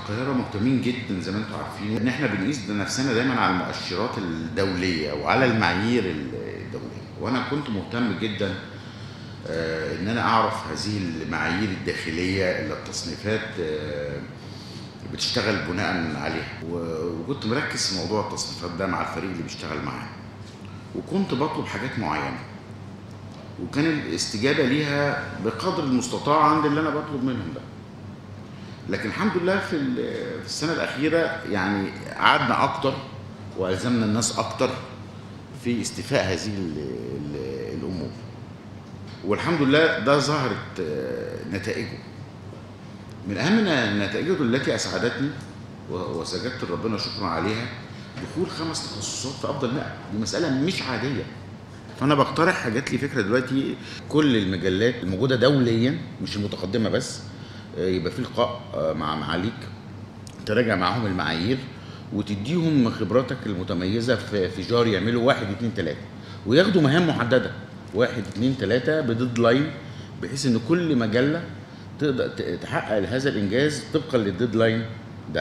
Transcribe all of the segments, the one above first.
القاهرة مهتمين جدا زي ما انتم عارفين ان احنا بنقيس نفسنا دايما على المؤشرات الدولية وعلى المعايير الدولية، وانا كنت مهتم جدا ان انا اعرف هذه المعايير الداخلية اللي التصنيفات بتشتغل بناء عليها، وكنت مركز في موضوع التصنيفات ده مع الفريق اللي بيشتغل معاه، وكنت بطلب حاجات معينة وكان الاستجابة ليها بقدر المستطاع عند اللي انا بطلب منهم ده. لكن الحمد لله في السنة الأخيرة يعني قعدنا أكتر وألزمنا الناس أكتر في استيفاء هذه الأمور، والحمد لله ده ظهرت نتائجه. من أهم نتائجه التي أسعدتني وسجدت لربنا شكرا عليها دخول 5 تخصصات في أفضل 100. دي مسألة مش عادية. فأنا بقترح، جات لي فكرة دلوقتي، كل المجلات الموجودة دوليا مش المتقدمة بس يبقى في لقاء مع معاليك تراجع معاهم المعايير وتديهم خبراتك المتميزه في جار يعملوا 1 2 3 وياخدوا مهام محدده 1 2 3 بديدلاين، بحيث ان كل مجله تقدر تحقق هذا الانجاز طبقا للديدلاين ده.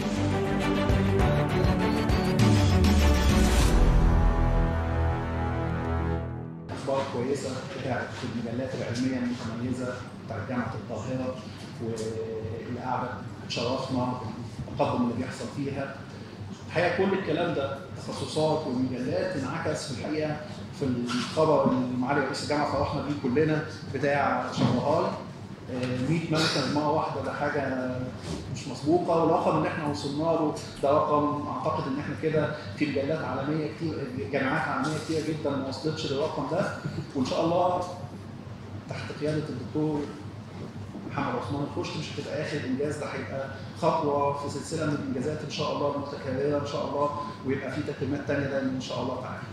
اخبار كويسه بتاعت المجلات العلميه المتميزه بتاعت جامعه القاهره، واللي قاعده تشرفنا بالتقدم اللي بيحصل فيها. الحقيقه كل الكلام ده التخصصات والمجلات انعكس في الحقيقه في الخبر اللي معالي رئيس الجامعه فرحنا بيه كلنا بتاع شهرهاي 100 مركز مره واحده. ده حاجه مش مسبوقه، والرقم اللي احنا وصلنا له ده رقم اعتقد ان احنا كده في مجلات عالميه كتير، جامعات عالميه كتير جدا ما وصلتش للرقم ده. وان شاء الله تحت قياده الدكتور محمد عثمان الخشت مش هتبقى اخر انجاز، ده هيبقى خطوه في سلسله من الانجازات ان شاء الله المتكرره ان شاء الله، ويبقى في تكريمات ثانيه دايما ان شاء الله تعالى.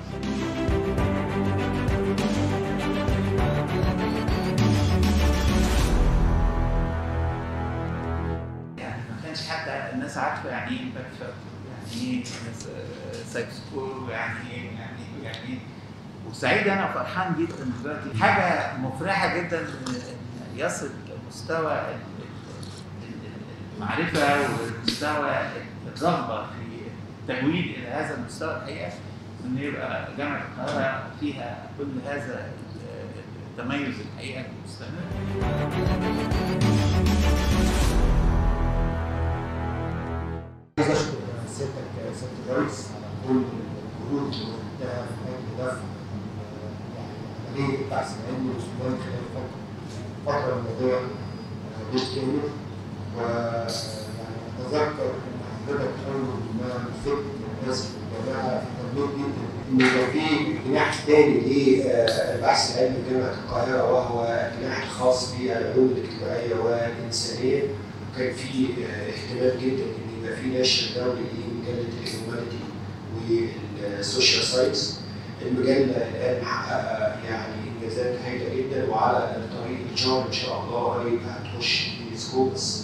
يعني ما كانش حتى الناس عارفه يعني ايه امباكت فاكتور، يعني ايه سايكو سكور، يعني ايه. وسعيد انا وفرحان جدا دلوقتي، حاجه مفرحه جدا يصل مستوى المعرفه ومستوى الرغبه في التجويد الى هذا المستوى. الحقيقه ان يبقى جامعه القاهره فيها كل هذا التميز الحقيقه المستمر. عايز اشكر سيادتك سياده الرئيس على كل الجهود اللي قدمتها في اجل دفع عمليه البحث العلمي والسودان خلال الفتره الماضيه بالكامل. ويعني اتذكر ان حضرتك اول ما مسكت الناس في الجامعه اهتميت جدا ان يبقى في جناح ثاني للبحث العلمي في جامعه القاهره، وهو الجناح الخاص بالعلوم الاجتماعيه والانسانيه. وكان في اهتمام جدا ان يبقى في نشر دولي لمجله الهيومانيتي والسوشيال ساينس. المجله الان محققه يعني انجازات هائله جدا، وعلى طريق الجار ان شاء الله قريب هتخش في سكوبس.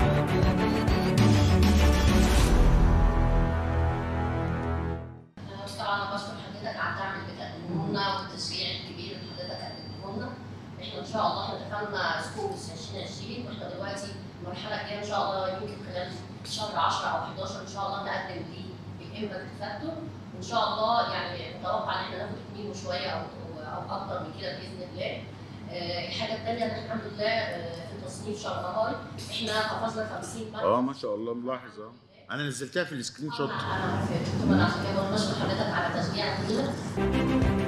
طبعا انا بشكر حضرتك على الدعم اللي بتقدمه لنا والتشجيع الكبير اللي حضرتك قدمته لنا. احنا ان شاء الله دخلنا سكوبس 2020، واحنا دلوقتي المرحله الجايه ان شاء الله يمكن خلال شهر 10 او 11 ان شاء الله نقدم الامباكت فاكتور، وان شاء الله يعني متوقع ان احنا ناخد 2 وشويه او اكتر من كده باذن الله. الحاجه الثانيه ان الحمد لله في تصنيف شهرهاي احنا حفظنا 50 مركز. ما شاء الله ملاحظ. انا نزلتها في السكرين شوت. انا عارفه، طبعا عشان كده بشكر حضرتك على تشجيعك لينا.